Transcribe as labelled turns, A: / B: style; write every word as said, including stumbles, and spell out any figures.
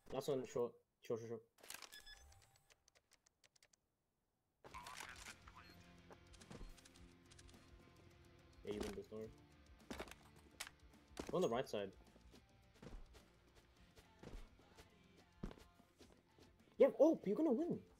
A: Last one, short. Short, short, short. Yeah, you win this door. Go on the right side. Yeah, oh, you're gonna win.